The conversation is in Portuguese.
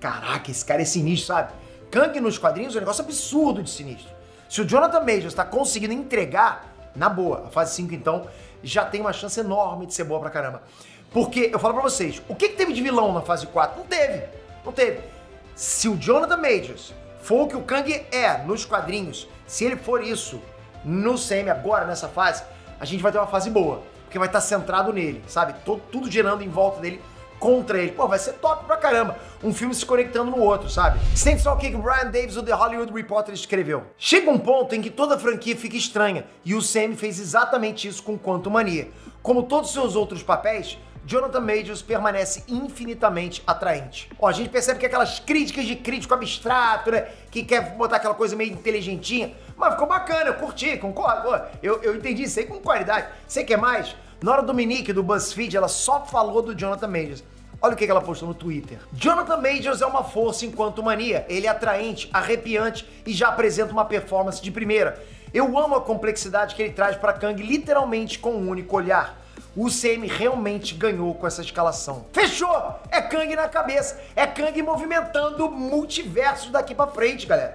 caraca, esse cara é sinistro, sabe? Kang nos quadrinhos é um negócio absurdo de sinistro. Se o Jonathan Majors tá conseguindo entregar, na boa, a fase 5 então já tem uma chance enorme de ser boa pra caramba. Porque, eu falo pra vocês, o que teve de vilão na fase 4? Não teve, não teve. Se o Jonathan Majors for o que o Kang é nos quadrinhos, se ele for isso no CM agora, nessa fase, a gente vai ter uma fase boa. Porque vai estar centrado nele, sabe? Tudo girando em volta dele, contra ele. Pô, vai ser top pra caramba. Um filme se conectando no outro, sabe? Sente só o que o Brian Davis, do The Hollywood Reporter, escreveu. Chega um ponto em que toda a franquia fica estranha, e o CM fez exatamente isso com Quantumania. Como todos os seus outros papéis, Jonathan Majors permanece infinitamente atraente. Ó, a gente percebe que aquelas críticas de crítico abstrato, né, que quer botar aquela coisa meio inteligentinha, mas ficou bacana, eu curti, concordo. Ó, eu entendi isso aí com qualidade. Você quer mais? Na hora do Dominique, do BuzzFeed, ela só falou do Jonathan Majors. Olha o que ela postou no Twitter. Jonathan Majors é uma força em Quantumania. Ele é atraente, arrepiante e já apresenta uma performance de primeira. Eu amo a complexidade que ele traz para Kang literalmente com um único olhar. O CM realmente ganhou com essa escalação. Fechou! É Kang na cabeça. É Kang movimentando multiversos daqui pra frente, galera.